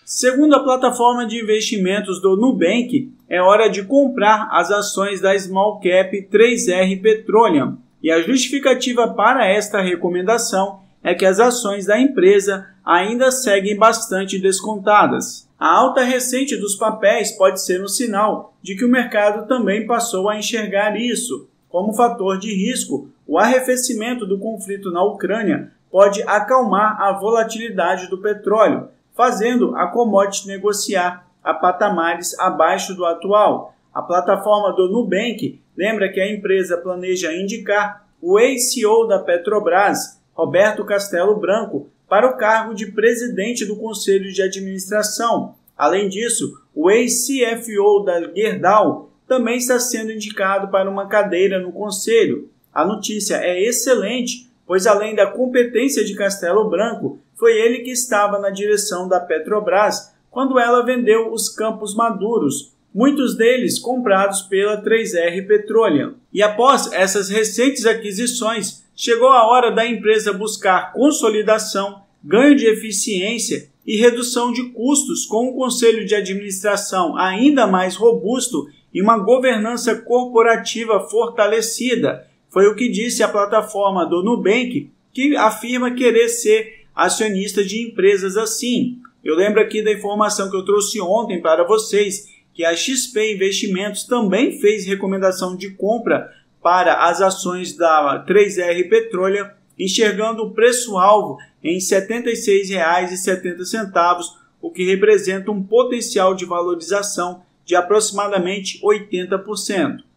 Segundo a plataforma de investimentos do Nubank, é hora de comprar as ações da Small Cap 3R Petroleum, e a justificativa para esta recomendação é que as ações da empresa ainda seguem bastante descontadas. A alta recente dos papéis pode ser um sinal de que o mercado também passou a enxergar isso. Como fator de risco, o arrefecimento do conflito na Ucrânia pode acalmar a volatilidade do petróleo, fazendo a commodity negociar a patamares abaixo do atual. A plataforma do Nubank lembra que a empresa planeja indicar o ex-CEO da Petrobras, Roberto Castelo Branco, para o cargo de presidente do Conselho de Administração. Além disso, o ex-CFO da Gerdau também está sendo indicado para uma cadeira no Conselho. A notícia é excelente, pois além da competência de Castelo Branco, foi ele que estava na direção da Petrobras quando ela vendeu os campos maduros, muitos deles comprados pela 3R Petroleum. E após essas recentes aquisições, chegou a hora da empresa buscar consolidação, ganho de eficiência e redução de custos com um conselho de administração ainda mais robusto e uma governança corporativa fortalecida. Foi o que disse a plataforma do Nubank, que afirma querer ser acionista de empresas assim. Eu lembro aqui da informação que eu trouxe ontem para vocês, que a XP Investimentos também fez recomendação de compra para as ações da 3R Petroleum, enxergando o preço-alvo em R$ 76,70, o que representa um potencial de valorização de aproximadamente 80%.